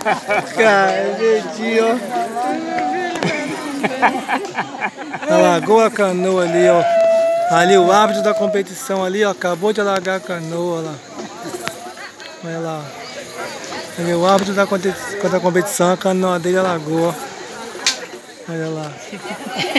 Cara, jeitinho, ó. Alagou a canoa ali, ó. Ali o árbitro da competição ali, ó. Acabou de alagar a canoa lá. Olha lá. Ali o árbitro da competição, a canoa dele alagou, ó. Olha lá.